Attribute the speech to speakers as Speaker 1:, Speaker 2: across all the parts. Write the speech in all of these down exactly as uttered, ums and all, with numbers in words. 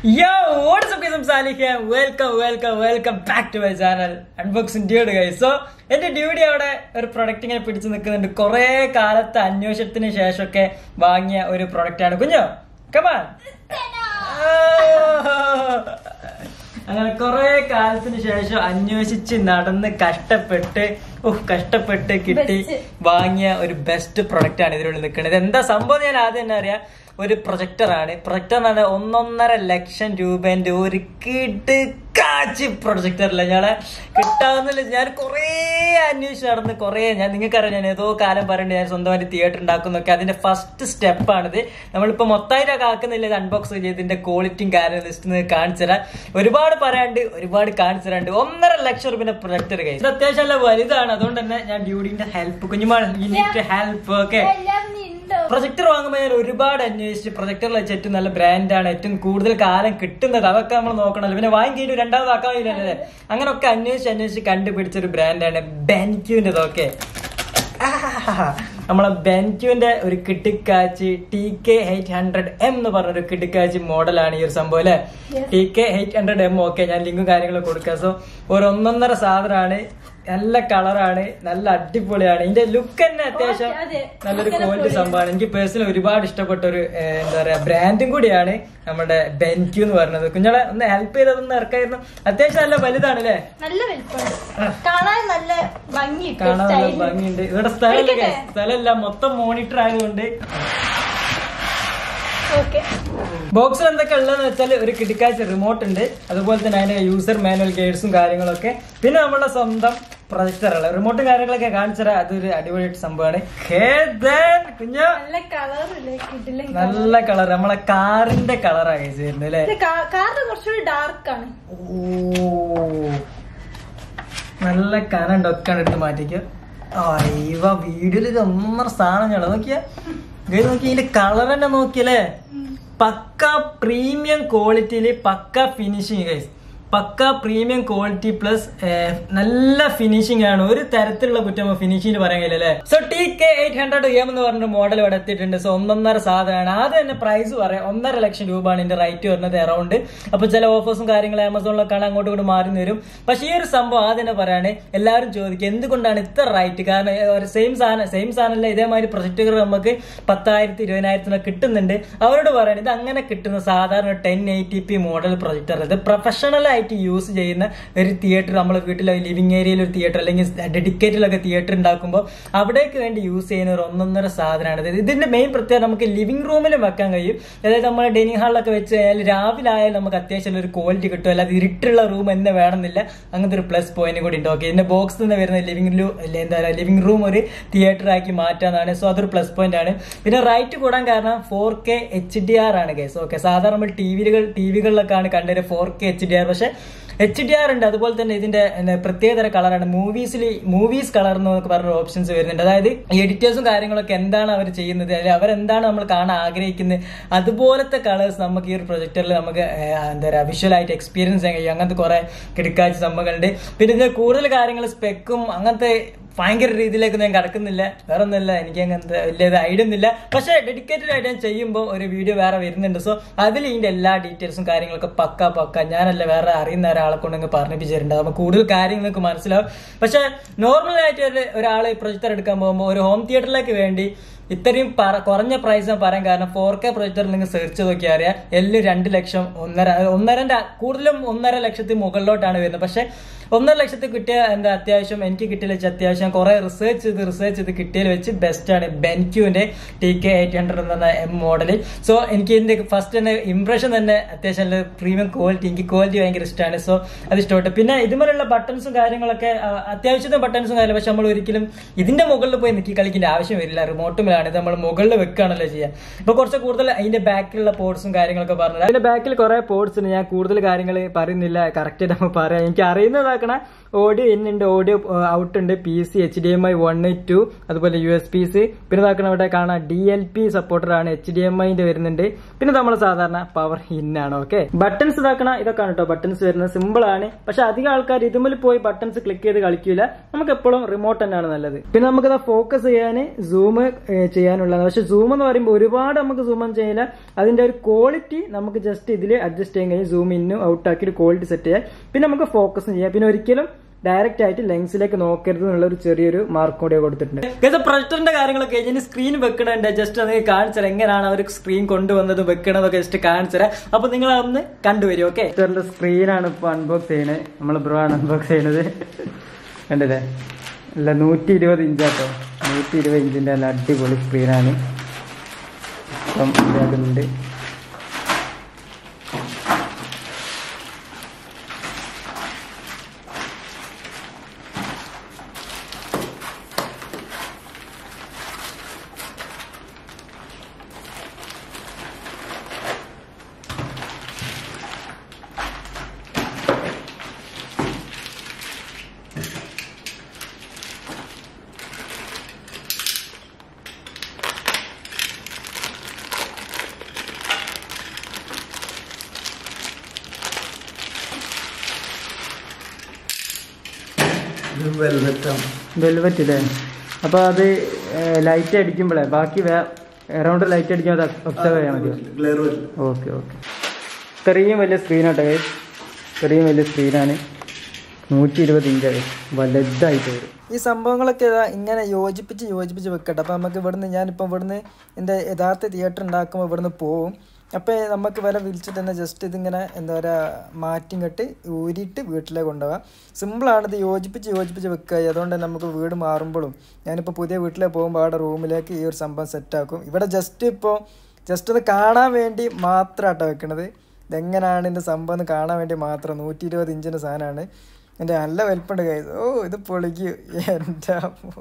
Speaker 1: Yo, what is up guys? I'm Salih here. Welcome, welcome, welcome back to my channel. Unboxing dude guys. So, എന്റെ duty അവിടെ ഒരു product ഇങ്ങനെ പിടിച്ചു നിൽക്കുന്നുണ്ട്. കുറെ കാലത്തെ അന്വേഷണത്തിന് ശേഷമൊക്കെ വാങ്ങിയ ഒരു പ്രൊഡക്റ്റ് ആണ്. കുഞ്ഞോ കമാൻ. അങ്ങനെ കുറെ കാലത്തിന് ശേഷം അന്വേഷിച്ച് നടന്ന് കഷ്ടപ്പെട്ട് ഓഹ് കഷ്ടപ്പെട്ട് കിട്ടി വാങ്ങിയ ഒരു ബെസ്റ്റ് പ്രൊഡക്റ്റ് ആണ് ഇതിനുള്ളിൽ നിൽക്കുന്നത്. എന്താ സംഭവം ഞാൻ ആദ്യം തന്നെ അറിയാം. ഒരു പ്രൊജക്ടർ ആണ്. പ്രൊജക്ടർ എന്ന് പറഞ്ഞാൽ ഒന്നൊന്നര ലക്ഷം രൂപേന്റെ ഒരു കിടുക്കാച്ചി പ്രൊജക്ടറില്ല ഞങ്ങളെ കിട്ടാവുന്നില്ല. ഞാൻ കുറേ അന്വേഷിച്ച് നടന്ന് കുറേ ഞാൻ നിങ്ങൾക്കറിയാം ഞാൻ ഏതോ കാലം പറയണ്ടേ ഞാൻ സ്വന്തമായിട്ട് തിയേറ്റർ ഉണ്ടാക്കുന്നൊക്കെ അതിന്റെ ഫസ്റ്റ് സ്റ്റെപ്പാണിത്. നമ്മളിപ്പോ മൊത്തമായിട്ടൊക്കെ ആക്കുന്നില്ല. ഇത് അൺബോക്സ് ചെയ്ത് ഇതിന്റെ ക്വാളിറ്റിയും കാര്യം ലിസ്റ്റ് കാണിച്ചു തരാം. ഒരുപാട് പറയാണ്ട് ഒരുപാട് കാണിച്ചു തരാണ്ട്. ഒന്നര ലക്ഷം രൂപയുടെ പ്രൊജക്ടർ കൈ ഇത് അത്യാവശ്യം നല്ല വലുതാണ്. അതുകൊണ്ട് തന്നെ ഞാൻ ഡ്യൂഡിന്റെ ഹെൽപ്പ് കുഞ്ഞുമാൾ ഹെൽപ്പ് ഒക്കെ പ്രൊജക്ടർ വാങ്ങുമ്പോൾ ഞാൻ ഒരുപാട് അന്വേഷിച്ച് പ്രൊജക്ടറിൽ വെച്ച് ഏറ്റവും നല്ല ബ്രാൻഡാണ് ഏറ്റവും കൂടുതൽ കാലം കിട്ടുന്നത് അതൊക്കെ നമ്മൾ നോക്കണല്ലോ. പിന്നെ വാങ്ങിയിട്ട് രണ്ടാമത് ആക്കാൻ കഴിയില്ലല്ലേ. അങ്ങനെയൊക്കെ അന്വേഷിച്ച് അന്വേഷിച്ച് കണ്ടുപിടിച്ചൊരു ബ്രാൻഡാണ് ബെൻക്യുവിൻ്റെതൊക്കെ. നമ്മളെ ബെൻക്യുവിന്റെ ഒരു കിട്ടിക്കാച്ചി T K eight hundred M എന്ന് പറഞ്ഞൊരു കിട്ടിക്കാച്ചി മോഡലാണ് ഈ ഒരു സംഭവം അല്ലെ. T K eight hundred M okay ഞാൻ ലിങ്കും കാര്യങ്ങളും കൊടുക്കാം. സോ ഒരു ഒന്നൊന്നര സാധനമാണ്. നല്ല കളറാണ്, നല്ല അടിപൊളിയാണ്. ഇതിന്റെ ലുക്ക് തന്നെ അത്യാവശ്യം നല്ലൊരു ക്വാളിറ്റി സംഭവമാണ്. എനിക്ക് പേഴ്സണലി ഒരുപാട് ഇഷ്ടപ്പെട്ട ഒരു എന്താ പറയാ ബ്രാൻഡും കൂടിയാണ് നമ്മുടെ ബെൻക്യു എന്ന് പറയുന്നത്. കുഞ്ഞോളെ ഒന്ന് ഹെൽപ്പ് ചെയ്തതൊന്ന് ഇറക്കായിരുന്നു. അത്യാവശ്യം നല്ല വലുതാണ് അല്ലേ. കാണാൻ നല്ല ഭംഗിയുണ്ട്. ഇവിടെ സ്ഥലമില്ല സ്ഥലമില്ല മൊത്തം മോണിറ്റർ ആയതുകൊണ്ട്. ബോക്സിൽ എന്തൊക്കെ ഉള്ളതെന്ന് വെച്ചാൽ ഒരു കിടക്കാച്ച റിമോട്ട് ഉണ്ട്. അതുപോലെ തന്നെ അതിന്റെ യൂസർ മാനുവൽ ഗൈഡ്സും കാര്യങ്ങളൊക്കെ. പിന്നെ നമ്മളെ സ്വന്തം പ്രൊജക്ടറുള്ള റിമോട്ടും കാര്യങ്ങളൊക്കെ കാണിച്ചാൽ അതൊരു അടിപൊളി സംഭവമാണ്. നല്ല കളർ നമ്മളെ കാറിന്റെ കളറാണ് കഴിച്ചു വരുന്നത് അല്ലേ. ഓ നല്ല കനണ്ട് ഒക്കെ എടുത്ത് മാറ്റിക്കോ. ഇവ വീഡിയോയിൽ ഇത് ഒന്നര സാധനം ഞങ്ങൾ നോക്കിയാ നോക്കി ഇതിന്റെ കളർ തന്നെ നോക്കിയല്ലേ. പക്ക പ്രീമിയം ക്വാളിറ്റിയില് പക്ക ഫിനിഷിങ് ഗൈസ്. പക്ക പ്രീമിയം ക്വാളിറ്റി പ്ലസ് നല്ല ഫിനിഷിംഗ് ആണ്. ഒരു തരത്തിലുള്ള കുറ്റം ഫിനിഷിംഗ് പറയാൻ കഴിയില്ല അല്ലേ. So T K eight hundred M എന്ന് പറഞ്ഞ മോഡൽ ഇവിടെ എത്തിയിട്ടുണ്ട്. സോ ഒന്നൊന്നര സാധനമാണ്. ആദ്യം തന്നെ പ്രൈസ് പറയാം. ഒന്നര ലക്ഷം രൂപയാണ് ഇതിന്റെ റേറ്റ് വരുന്നത് അറൗണ്ട്. അപ്പൊ ചില ഓഫേഴ്സും കാര്യങ്ങളും ആമസോണിലൊക്കെ അങ്ങോട്ടും ഇങ്ങോട്ട് മാറി വരും. പക്ഷെ ഈ ഒരു സംഭവം ആദ്യം തന്നെ പറയാണ്. എല്ലാവരും ചോദിക്കും എന്തുകൊണ്ടാണ് ഇത്ര റേറ്റ്. കാരണം സെയിം സാധനം സെയിം സാധനമല്ല ഇതേമാതിരി പ്രൊജക്ടുകൾ നമുക്ക് പത്തായിരത്തി ഇരുപതിനായിരത്തിനൊക്കെ കിട്ടുന്നുണ്ട്. അവരോട് പറയാൻ ഇത് അങ്ങനെ കിട്ടുന്ന സാധാരണ ten eighty P model projector. ഇത് പ്രൊഫഷണൽ ആയിട്ട് യൂസ് ചെയ്യുന്ന ഒരു തിയേറ്റർ നമ്മളെ വീട്ടിലെ ലിവിംഗ് ഏരിയയിൽ ഒരു തിയേറ്റർ അല്ലെങ്കിൽ ഡെഡിക്കേറ്റഡിലൊക്കെ തിയേറ്റർ ഉണ്ടാക്കുമ്പോൾ അവിടേക്ക് വേണ്ടി യൂസ് ചെയ്യുന്ന ഒരു ഒന്നൊന്നര സാധനമാണ്. ഇതിന്റെ മെയിൻ പ്രത്യേകത നമുക്ക് ലിവിംഗ് റൂമിലും വെക്കാൻ കഴിയും. അതായത് നമ്മൾ ഡൈനിങ് ഹാളിലൊക്കെ വെച്ച് കഴിഞ്ഞാൽ രാവിലെ ആയാലും നമുക്ക് അത്യാവശ്യം ഒരു ക്വാളിറ്റി കിട്ടും. അല്ലാതെ ഇരുട്ടുള്ള റൂം തന്നെ വേണമെന്നില്ല. അങ്ങനത്തെ ഒരു പ്ലസ് പോയിന്റ് കൂടി ഉണ്ട്. ഓക്കെ ഇതിന്റെ ബോക്സ് തന്നെ വരുന്ന ലിവിംഗ് എന്താ പറയുക ലിവിംഗ് റൂം ഒരു തിയേറ്റർ ആക്കി മാറ്റാന്നാണ്. സോ അതൊരു പ്ലസ് പോയിന്റ് ആണ്. പിന്നെ റൈറ്റ് കൂടാൻ കാരണം four K H D R ആണ് ഗൈസ്. ഓക്കെ സാധാരണ നമ്മൾ ടി വികൾ ടി വികളിലൊക്കെയാണ് കണ്ടത് four K H D R. പക്ഷെ എച്ച് ഡി ആർ ഉണ്ട്. അതുപോലെ തന്നെ ഇതിന്റെ പ്രത്യേകതര കളറാണ്. മൂവീസിൽ മൂവീസ് കളർ എന്നൊക്കെ പറഞ്ഞ ഓപ്ഷൻസ് വരുന്നുണ്ട്. അതായത് എഡിറ്റേഴ്സും കാര്യങ്ങളൊക്കെ എന്താണ് അവർ ചെയ്യുന്നത് അല്ലെങ്കിൽ അവരെന്താണ് നമ്മൾ കാണാൻ ആഗ്രഹിക്കുന്നത് അതുപോലത്തെ കളേഴ്സ് നമുക്ക് ഈ ഒരു പ്രൊജക്ടറിൽ നമുക്ക് എന്താ പറയുക വിഷ്വലായിട്ട് എക്സ്പീരിയൻസ് ചെയ്യാൻ കഴിയും. അങ്ങനത്തെ കുറെ കിടക്കാച്ച സംഭവങ്ങളുണ്ട്. പിന്നെ ഇതിന്റെ കൂടുതൽ കാര്യങ്ങൾ സ്പെക്കും അങ്ങനത്തെ ഭയങ്കര രീതിയിലേക്ക് ഞാൻ കിടക്കുന്നില്ല. വേറെ ഒന്നുമില്ല എനിക്ക് അങ്ങനത്തെ വലിയ ഐഡിയ ഒന്നുമില്ല. പക്ഷെ ഡെഡിക്കേറ്റഡ് ആയിട്ട് ഞാൻ ചെയ്യുമ്പോൾ ഒരു വീഡിയോ വേറെ വരുന്നുണ്ട്. സോ അതിൽ ഇതിന്റെ എല്ലാ ഡീറ്റെയിൽസും കാര്യങ്ങളൊക്കെ പക്ക പക്ക ഞാനല്ല വേറെ അറിയുന്ന ഒരാളെ കൊണ്ടങ്ങ് പറഞ്ഞിപ്പിച്ചിട്ടുണ്ട്. നമുക്ക് കൂടുതൽ കാര്യങ്ങൾക്ക് മനസ്സിലാവും. പക്ഷെ നോർമൽ ആയിട്ട് ഒരാൾ പ്രൊജക്ടർ എടുക്കാൻ പോകുമ്പോൾ ഒരു ഹോം തിയേറ്ററിലേക്ക് വേണ്ടി ഇത്രയും കുറഞ്ഞ പ്രൈസ് പറയാൻ കാരണം ഫോർ കെ പ്രൊജക്ടറിൽ നിങ്ങൾ സെർച്ച് നോക്കിയാൽ അറിയാം എല്ലാം രണ്ട് ലക്ഷം ഒന്നര ഒന്നരന്റെ കൂടുതലും ഒന്നര ലക്ഷത്തിന് മുകളിലോട്ടാണ് വരുന്നത്. പക്ഷെ ഒന്നര ലക്ഷത്തിൽ കിട്ടിയ എന്താ അത്യാവശ്യം എനിക്ക് കിട്ടിയ വെച്ച് അത്യാവശ്യം കുറെ റിസർച്ച് ചെയ്ത് റിസർച്ച് ചെയ്ത് കിട്ടിയതിൽ വെച്ച് ബെസ്റ്റ് ആണ് ബെൻക്യുവിന്റെ ടി കെ എയ്റ്റ് ഹൺഡ്രഡ് എന്ന എം മോഡല്. സോ എനിക്ക് ഇതിന്റെ ഫസ്റ്റ് തന്നെ ഇംപ്രഷൻ തന്നെ അത്യാവശ്യം നല്ല പ്രീമിയം ക്വാളിറ്റി. എനിക്ക് ക്വാളിറ്റി ഭയങ്കര ഇഷ്ടമാണ്. സോ അത് ഇഷ്ടപ്പെട്ടു. പിന്നെ ഇതുപോലുള്ള ബട്ടൺസും കാര്യങ്ങളൊക്കെ അത്യാവശ്യത്തെ ബട്ടൺസും കാര്യങ്ങളും പക്ഷെ നമ്മൾ ഒരിക്കലും ഇതിന്റെ മുകളിൽ പോയി നിൽക്കി കളിക്കേണ്ട ആവശ്യം വരില്ല. റിമോട്ടും ഇത് നമ്മൾ മുകളിൽ വെക്കുകയാണല്ലോ ചെയ്യാൻ. ഇപ്പൊ കുറച്ച് കൂടുതൽ അതിന്റെ ബാക്കിലുള്ള പോർട്സും കാര്യങ്ങളൊക്കെ പറഞ്ഞത് അതിന്റെ ബാക്കിൽ കുറെ പോർട്സ് ഉണ്ട്. ഞാൻ കൂടുതൽ കാര്യങ്ങൾ പറയുന്നില്ല. കറക്റ്റ് നമ്മൾ പറയാം. എനിക്ക് അറിയുന്നതാക്കണ ഓഡിയോ ഇൻ ഉണ്ട്, ഓഡിയോ ഔട്ട് ഉണ്ട്, P C H D M I one two അതുപോലെ യു എസ് പി സി. പിന്നെ ഇതാക്കണം ഇവിടെ കാണാം ഡി എൽ പി സപ്പോർട്ടർ ആണ്. എച്ച് ഡി എം ഐന്റെ വരുന്നുണ്ട്. പിന്നെ നമ്മൾ സാധാരണ പവർ ഇൻ ആണ്. ഓക്കെ ബട്ടൺസ് ഇതാക്കണ ഇതൊക്കെയാണ് കേട്ടോ ബട്ടൺസ് വരുന്നത്. സിമ്പിൾ ആണ്. പക്ഷെ അധികം ആൾക്കാർ ഇതുമ്മിൽ പോയി ബട്ടൺസ് ക്ലിക്ക് ചെയ്ത് കളിക്കൂല. നമുക്ക് എപ്പോഴും റിമോട്ട് തന്നെയാണ് നല്ലത്. പിന്നെ നമുക്ക് ഫോക്കസ് ചെയ്യാൻ സൂം ചെയ്യാനുള്ളതാണ്. പക്ഷെ സൂം എന്ന് പറയുമ്പോൾ ഒരുപാട് നമുക്ക് സൂം ഒന്നും ചെയ്യില്ല. അതിന്റെ ഒരു ക്വാളിറ്റി നമുക്ക് ജസ്റ്റ് ഇതിൽ അഡ്ജസ്റ്റ് ചെയ്യാൻ കഴിയും. സൂം ഇന്നും ഔട്ട് ആക്കിയിട്ട് ക്വാളിറ്റി സെറ്റ് ചെയ്യാം. പിന്നെ നമുക്ക് ഫോക്കസും ചെയ്യാം. പിന്നെ ഒരിക്കലും ഡയറക്റ്റ് ആയിട്ട് ലെൻസിലേക്ക് നോക്കരുത് എന്നുള്ള ഒരു ചെറിയൊരു മാർക്ക് കൂടെ കൊടുത്തിട്ടുണ്ട്. പ്രൊജക്ടറിന്റെ കാര്യങ്ങളൊക്കെ ഇനി സ്ക്രീൻ വെക്കണുണ്ട്. ജസ്റ്റ് അത് കാണിച്ചാൽ എങ്ങനെയാണ് അവർ സ്ക്രീൻ കൊണ്ടുവന്നത് വെക്കണതൊക്കെ ജസ്റ്റ് കാണിച്ചുതരാം. അപ്പൊ നിങ്ങൾ അതൊന്ന് കണ്ടുവരും. ഓക്കെ, പ്രൊജക്ടറിന്റെ സ്ക്രീനാണ് ഇപ്പൊ അൺബോക്സ് ചെയ്യണത്. നമ്മൾ ബ്രോ ആണ് അൺബോക്സ് ചെയ്യണത്. കണ്ടില്ലേ, അല്ല നൂറ്റി ഇരുപത് ഇഞ്ചാട്ടോ. നൂറ്റി ഇരുപത് ഇഞ്ചിന്റെ നല്ല അടിപൊളി സ്ക്രീനാണ്. അപ്പം അതിലുണ്ട്. വെൽവെറ്റ് ഇല്ലേ? അപ്പൊ അത് ലൈറ്റ് അടിക്കുമ്പോഴേ ബാക്കി അറൗണ്ട് ലൈറ്റ് അടിക്കുമ്പോൾ അത് ഒബ്സർവ് ചെയ്യാൻ മതിയോ? Okay okay. ഇത്രയും വലിയ സ്ക്രീനാട്ടെ, ഇത്രയും വലിയ സ്ക്രീനാണ്. നൂറ്റി ഇരുപത് ഇഞ്ചായി, വലുതായിട്ട് വരും. ഈ സംഭവങ്ങളൊക്കെ ഇങ്ങനെ യോജിപ്പിച്ച് യോജിപ്പിച്ച് വെക്കട്ടെ. അപ്പം നമുക്ക് ഇവിടുന്ന് ഞാനിപ്പോൾ ഇവിടുന്ന് എൻ്റെ യഥാർത്ഥ തിയേറ്റർ ഉണ്ടാക്കുമ്പോൾ ഇവിടുന്ന് പോവും. അപ്പോൾ നമുക്ക് വില വിളിച്ചിട്ട് തന്നെ ജസ്റ്റ് ഇതിങ്ങനെ എന്താ പറയുക മാറ്റിങ്ങട്ട് ഊരിയിട്ട് വീട്ടിലേക്ക് കൊണ്ടുപോകാം. സിമ്പിളാണ് ഇത് യോജിപ്പിച്ച് യോജിപ്പിച്ച് വെക്കുക. അതുകൊണ്ട് തന്നെ നമുക്ക് വീട് മാറുമ്പോഴും ഞാനിപ്പോൾ പുതിയ വീട്ടിലേക്ക് പോകുമ്പോൾ അവിടെ റൂമിലേക്ക് ഈ ഒരു സംഭവം സെറ്റാക്കും. ഇവിടെ ജസ്റ്റ് ഇപ്പോൾ ജസ്റ്റ് ഒന്ന് കാണാൻ വേണ്ടി മാത്രമാട്ടോ വെക്കണത്. ഇതെങ്ങനെയാണ് ഇതിൻ്റെ സംഭവം എന്ന് കാണാൻ വേണ്ടി മാത്രം. നൂറ്റി ഇരുപത് ഇഞ്ചിൻ്റെ സാധനമാണ്. എൻ്റെ നല്ല വലിപ്പമുണ്ട് കൈ. ഓ ഇത് പൊളിക്കും എൻ്റെ.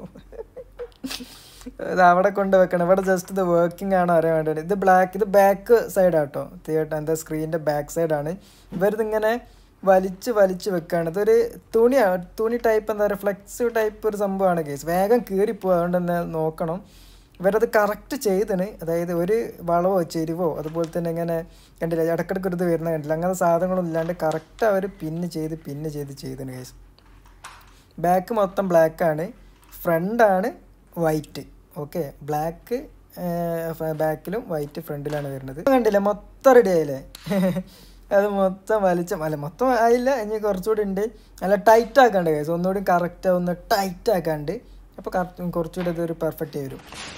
Speaker 1: ഇത് അവിടെ കൊണ്ട് വെക്കണം. ഇവിടെ ജസ്റ്റ് ഇത് വർക്കിംഗ് ആണോ അറിയാൻ വേണ്ടിയിട്ട്. ഇത് ബ്ലാക്ക്, ഇത് ബാക്ക് സൈഡാട്ടോ തിയേറ്റർ, എന്താ സ്ക്രീനിൻ്റെ ബാക്ക് സൈഡാണ്. ഇവരിതിങ്ങനെ വലിച്ച് വലിച്ച് വെക്കുകയാണ്. ഇതൊരു തുണിയാണ്, തുണി ടൈപ്പ് എന്താ പറയുക ഫ്ലെക്സ് ടൈപ്പ് ഒരു സംഭവമാണ് കേസ്. വേഗം കീറിപ്പോവും. അതുകൊണ്ട് തന്നെ നോക്കണം. ഇവരത് കറക്റ്റ് ചെയ്തിന്. അതായത് ഒരു വളവോ ചെരിവോ അതുപോലെ തന്നെ ഇങ്ങനെ കണ്ടില്ല ഇടക്കിടക്ക് ഒരു ഇത് വരുന്ന കണ്ടില്ല. അങ്ങനെ സാധനങ്ങളൊന്നും ഇല്ലാണ്ട് കറക്റ്റ് അവർ പിന്ന് ചെയ്ത് പിന്ന് ചെയ്ത് ചെയ്തിന് കേസ്. ബാക്ക് മൊത്തം ബ്ലാക്കാണ്, ഫ്രണ്ടാണ് വൈറ്റ്. ഓക്കെ, ബ്ലാക്ക് ബാക്കിലും വൈറ്റ് ഫ്രണ്ടിലാണ് വരുന്നത്. കണ്ടില്ലേ മൊത്തം റെഡി ആയില്ലേ? അത് മൊത്തം വലിച്ച അല്ല മൊത്തം ആയില്ല, ഇനി കുറച്ചുകൂടി ഉണ്ട്. നല്ല ടൈറ്റ് ആക്കാണ്ട് കേസ്, ഒന്നുകൂടി കറക്റ്റ് ഒന്ന് ടൈറ്റ് ആക്കാണ്ട്. അപ്പോൾ കറക്റ്റ് കുറച്ചുകൂടി ഇതൊരു പെർഫെക്റ്റ് വരും.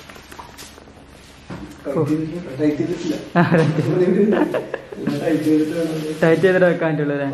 Speaker 1: ടൈറ്റ് ചെയ്തിട്ട് വെക്കാൻ പറ്റുള്ളൂ.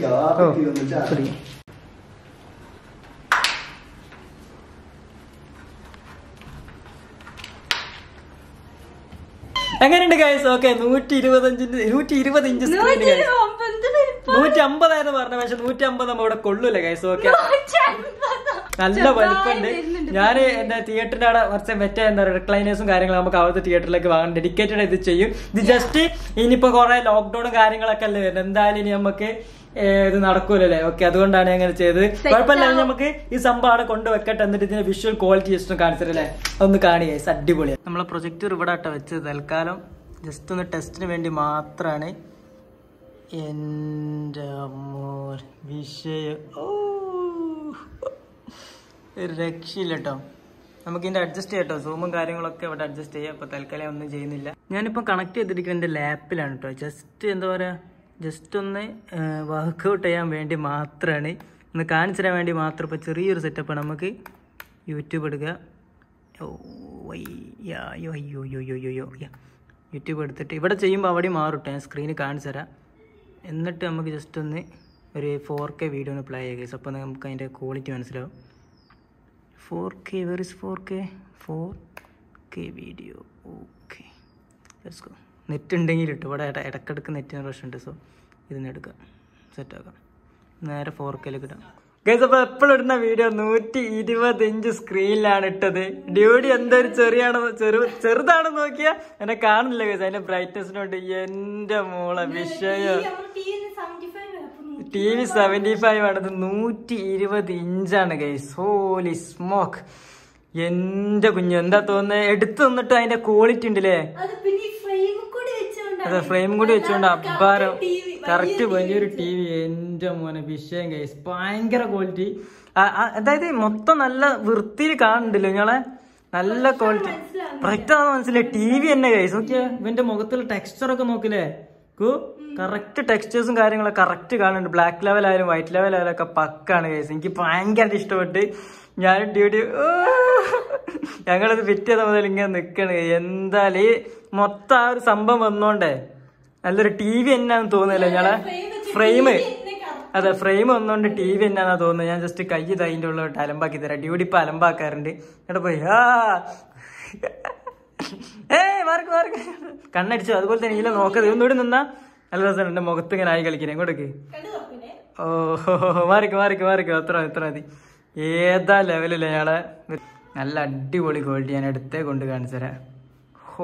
Speaker 1: എങ്ങനെയുണ്ട് ഗൈസ്? ഓക്കെ, നൂറ്റി ഇരുപത്തഞ്ചിന്റെ നൂറ്റി ഇരുപത് ഇഞ്ച് സ്ക്രീൻ നൂറ്റി അമ്പതായിരുന്നു പറഞ്ഞ, പക്ഷെ നൂറ്റി അമ്പത് നമ്മ ഇവിടെ കൊള്ളൂല ഗൈസ്. ഓക്കെ, നല്ല വലിപ്പമുണ്ട്. ഞാൻ എന്റെ തിയേറ്ററിന്റെ അവിടെ കുറച്ച് മറ്റേ എന്താ പറയുക റിക്ലൈനേഴ്സും കാര്യങ്ങളും നമുക്ക് അവിടുത്തെ തിയേറ്ററിലേക്ക് വാങ്ങാൻ ഡെഡിക്കേറ്റഡ് ഇത് ചെയ്യും. ഇത് ജസ്റ്റ് ഇനിയിപ്പോ കുറെ ലോക്ക്ഡൌണും കാര്യങ്ങളൊക്കെ അല്ലേ വരുന്നത്. എന്തായാലും ഇനി നമുക്ക് ഇത് നടക്കൂലല്ലേ. ഓക്കെ, അതുകൊണ്ടാണ് അങ്ങനെ ചെയ്തത്. കുഴപ്പമില്ല, നമുക്ക് ഈ സംഭവം കൊണ്ടുവെക്കട്ടെ. എന്നിട്ട് ഇതിന്റെ വിഷ്വൽ ക്വാളിറ്റി ജസ്റ്റ് കാണിച്ചിട്ടല്ലേ ഒന്ന് കാണുക. അടിപൊളിയാണ്. നമ്മളെ പ്രൊജക്ടർ ഇവിടെ ആട്ടോ വെച്ചത്. തൽക്കാലം ജസ്റ്റ് ഒന്ന് ടെസ്റ്റിന് വേണ്ടി മാത്രമാണ്. എൻ്റെ വിഷയം ഓ രക്ഷയില്ല കേട്ടോ. നമുക്ക് ഇതിന്റെ അഡ്ജസ്റ്റ് ചെയ്യാം കേട്ടോ. സൂമും കാര്യങ്ങളൊക്കെ ഇവിടെ അഡ്ജസ്റ്റ് ചെയ്യാം. അപ്പൊ തൽക്കാലം ഒന്നും ചെയ്യുന്നില്ല. ഞാനിപ്പോ കണക്ട് ചെയ്തിരിക്കുന്നത് എന്റെ ലാപ്പിലാണ് കേട്ടോ. ജസ്റ്റ് എന്താ പറയാ ജസ്റ്റ് ഒന്ന് വർക്ക്ഔട്ട് ചെയ്യാൻ വേണ്ടി മാത്രമാണ്, ഒന്ന് കാണിച്ചു തരാൻ വേണ്ടി മാത്രം. ഇപ്പൊ ചെറിയൊരു സെറ്റപ്പാണ്. നമുക്ക് യൂട്യൂബ് എടുക്കുക. ഓ അയ്യോ അയ്യോ അയ്യോ അയ്യോ യൂട്യൂബ് എടുത്തിട്ട് ഇവിടെ ചെയ്യുമ്പോൾ അവിടെ മാറും കേട്ടോ. ഞാൻ സ്ക്രീന് കാണിച്ചു തരാം. എന്നിട്ട് നമുക്ക് ജസ്റ്റ് ഒന്ന് ഒരു ഫോർ കെ വീഡിയോ ഒന്ന് പ്ലേ ചെയ്യുക. അപ്പോൾ നമുക്ക് അതിൻ്റെ ക്വാളിറ്റി മനസ്സിലാവും. Four K versus four K four K video. Okay, let's go. Net ഉണ്ടെങ്കിൽ ഇട്ടു. ഇവിടെ ഇടക്കിടക്ക് നെറ്റിന് പ്രശ്നം ഉണ്ട്. സോ ഇതിന് എടുക്കാം, സെറ്റാക്കാം. നേരെ ഫോർ കെയിലേക്ക് ഇടാം ഗൈസ്. അപ്പോൾ എപ്പോഴും ഇടുന്ന വീഡിയോ നൂറ്റി ഇരുപത് ഇഞ്ച് സ്ക്രീനിലാണ് ഇട്ടത്. ഡ്യൂഡി എന്തൊരു ചെറിയാണോ ചെറു ചെറുതാണെന്ന് നോക്കിയാൽ എന്നെ കാണില്ല ഗൈസ്. അതിന്റെ ബ്രൈറ്റ്നസിനോട്ട് എൻ്റെ മോളെ വിഷയം. ടി വി സെവന്റി ഫൈവ് ആണത്. നൂറ്റി ഇരുപത് ഇഞ്ചാണ് ഗൈസ്. ഹോലി സ്മോക്ക്. എന്റെ കുഞ്ഞു എന്താ തോന്നുന്നത്? എടുത്തു നിന്നിട്ട് അതിന്റെ ക്വാളിറ്റി ഉണ്ടല്ലേ. അതെ, ഫ്രെയിം കൂടി വെച്ചോണ്ട് അബ്ബാരം കറക്റ്റ് വലിയൊരു ടി വി. എന്റെ മോനെ വിഷയം ഗൈസ്, ഭയങ്കര ക്വാളിറ്റി. അതായത് മൊത്തം നല്ല വൃത്തിയിൽ കാണുന്നുണ്ടല്ലോ നിങ്ങളെ. നല്ല ക്വാളിറ്റി. പ്രൊജക്ടർ ആണെന്ന് മനസ്സിലായി. ടി വി തന്നെ ഗൈസ്. നോക്കിയാ ഇവന്റെ മുഖത്തുള്ള ടെക്സ്ചർ ഒക്കെ നോക്കില്ലേ. കറക്റ്റ് ടെക്സ്ചേഴ്സും കാര്യങ്ങളൊക്കെ കറക്റ്റ് കാണുന്നുണ്ട്. ബ്ലാക്ക് ലെവൽ ആയാലും വൈറ്റ് ലെവൽ ആയാലും ഒക്കെ പക്കാണ് ഗൈസ്. എനിക്ക് ഭയങ്കര ഇഷ്ടപ്പെട്ട് ഞാൻ ഡ്യൂട്ടി ഞങ്ങളത് ഫിറ്റ് ചെയ്ത മുതൽ ഇങ്ങനെ നിക്കണ്. എന്തായാലും ഈ മൊത്തം ആ ഒരു സംഭവം വന്നോണ്ടേ നല്ലൊരു ടി വി എന്നാന്ന് തോന്നുന്നില്ല. ഞങ്ങളെ ഫ്രെയിം, അതെ ഫ്രെയിം വന്നോണ്ട് ടി വി എന്നാന്നാ തോന്നുന്നത്. ഞാൻ ജസ്റ്റ് കൈ തൈൻ്റെ ഉള്ളോട്ട് അലമ്പാക്കി തരാം. ഡ്യൂട്ടി ഇപ്പൊ അലമ്പാക്കാറുണ്ട്. എന്നിട്ട് പോയി ആ ഏയ് മാർക്ക് മാർക്ക് കണ്ണടിച്ചു. അതുപോലെ തന്നെ ഇല്ല നോക്കത് ഒന്നുകൂടി നിന്നാ നല്ല രസമാണ്. എന്റെ മുഖത്ത് ഇങ്ങനെ ആയി കളിക്കണേ. ഇങ്ങോട്ടേക്ക് ഓ മാറിക്ക് മാറിക്ക് മാറിക്ക് എത്ര എത്ര മതി. ഏതാ ലെവലില്ല ഞങ്ങളെ. നല്ല അടിപൊളി ക്വാളിറ്റി. ഞാൻ അടുത്തേ കൊണ്ട് കാണിച്ചു തരാം. ഹോ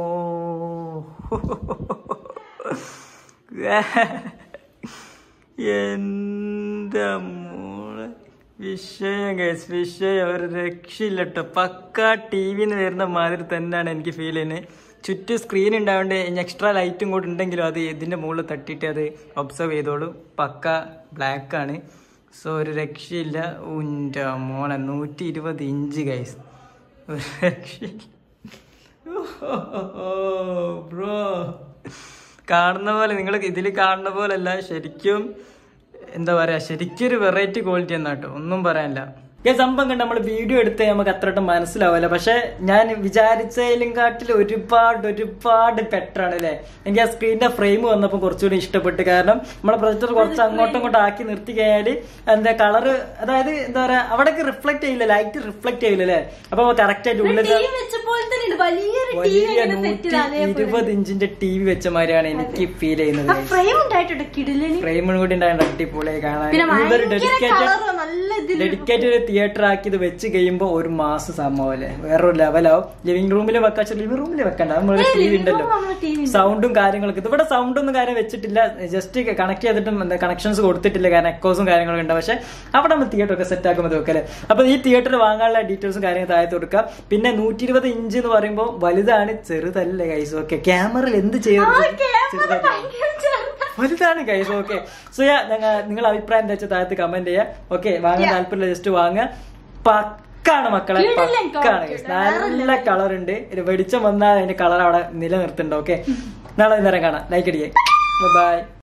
Speaker 1: എന്താ മോളെ വിഷയം ഗൈസ്, വിഷയം ഒരു രക്ഷയില്ല കേട്ടോ. പക്കാ ടി വിന്ന് വരുന്ന മാതിരി തന്നെയാണ് എനിക്ക് ഫീൽ ചെയ്യുന്നത്. ചുറ്റും സ്ക്രീൻ ഉണ്ടാവേണ്ട ഇനി എക്സ്ട്രാ ലൈറ്റും കൂടെ ഉണ്ടെങ്കിലും അത് ഇതിന്റെ മുകളിൽ തട്ടിയിട്ട് അത് ഒബ്സർവ് ചെയ്തോളൂ. പക്ക ബ്ലാക്ക് ആണ്. സോ ഒരു രക്ഷയില്ല. ഉൻ്റെ മോളെ നൂറ്റി ഇരുപത് ഇഞ്ച് ഗൈസ്, ഒരു രക്ഷയില്ല ബ്രോ. കാണുന്ന പോലെ നിങ്ങൾ ഇതിൽ കാണുന്ന പോലെ അല്ല, ശരിക്കും എന്താ പറയാ, ശരിക്കും ഒരു വെറൈറ്റി ക്വാളിറ്റി എന്നാട്ടോ, ഒന്നും പറയാനില്ല. സംഭവം കണ്ട് നമ്മൾ വീഡിയോ എടുത്ത് നമുക്ക് അത്രട്ടും മനസ്സിലാവില്ല. പക്ഷെ ഞാൻ വിചാരിച്ചതിലും കാട്ടിൽ ഒരുപാട് ഒരുപാട് ബെറ്റർ ആണ് അല്ലേ. എനിക്ക് ആ സ്ക്രീനിന്റെ ഫ്രെയിം വന്നപ്പോൾ കുറച്ചുകൂടി ഇഷ്ടപ്പെട്ട്. കാരണം നമ്മളെ പ്രൊജക്ടർ കുറച്ച് അങ്ങോട്ടും ഇങ്ങോട്ടും ആക്കി നിർത്തി കഴിഞ്ഞാൽ എന്താ കളറ്, അതായത് എന്താ പറയാ അവിടേക്ക് റിഫ്ലക്ട് ചെയ്യില്ല, ലൈറ്റ് റിഫ്ലക്ട് ചെയ്യില്ല അല്ലേ. അപ്പൊ കറക്റ്റ് ആയിട്ട് ഉള്ളിൽ വലിയ നൂറ്റി ഇരുപത് ഇഞ്ചിന്റെ ടി വി വെച്ച മാതിരിയാണ് എനിക്ക് ഫീൽ ചെയ്യുന്നത്. ഫ്രെയിമും കൂടി ഉണ്ടായിട്ട് അടിപൊളിയായി കാണാൻ. ഇതൊരു ഡെഡിക്കേറ്റഡ് ഡെഡിക്കേറ്റഡ് തിയേറ്റർ ആക്കി ഇത് വെച്ച് കഴിയുമ്പോ ഒരു മാസം സംഭവല്ലേ, വേറൊരു ലെവലാവും. ലിവിംഗ് റൂമിൽ വെക്കാ, ലിവിംഗ് റൂമിൽ വെക്കണ്ട, നമ്മൾ ടി വി ഉണ്ടല്ലോ, സൗണ്ടും കാര്യങ്ങളൊക്കെ. ഇതിവിടെ സൗണ്ടൊന്നും കാര്യം വെച്ചിട്ടില്ല, ജസ്റ്റ് കണക്ട് ചെയ്തിട്ടും കണക്ഷൻസ് കൊടുത്തിട്ടില്ല, കാരണം എക്കോസും കാര്യങ്ങളൊക്കെ ഉണ്ട്. പക്ഷെ അവിടെ നമ്മൾ തിയേറ്റർ ഒക്കെ സെറ്റ് ആക്കുമ്പോൾ വെക്കല്ലേ. അപ്പൊ ഈ തിയേറ്റർ വാങ്ങാനുള്ള ഡീറ്റെയിൽസും കാര്യങ്ങൾ താഴത്ത് കൊടുക്കുക. പിന്നെ നൂറ്റി ഇരുപത് ഇഞ്ച് എന്ന് പറയുമ്പോൾ വലുതാണ്, ചെറുതല്ലേ ഗൈസ്. ഓക്കെ, ക്യാമറയിൽ എന്ത് ചെയ്യുന്നത് വലുതാണ് ഗൈസ്. ഓക്കെ, സോ യാ നിങ്ങളുടെ അഭിപ്രായം എന്താ വെച്ചാൽ താഴത്ത് കമന്റ് ചെയ്യാം. ഓക്കെ, വാങ്ങാൻ താല്പര്യമില്ല ജസ്റ്റ് വാങ്ങുക. പക്കാണ് മക്കളെ, പക്കാണ്. നല്ല കളർ ഉണ്ട്. വെളിച്ചം വന്നാൽ അതിന്റെ കളർ അവിടെ നിലനിർത്തുന്നുണ്ട്. ഓക്കെ, നാളെ നേരം കാണാം. ലൈക്ക് അടിക്കേ. ബൈ.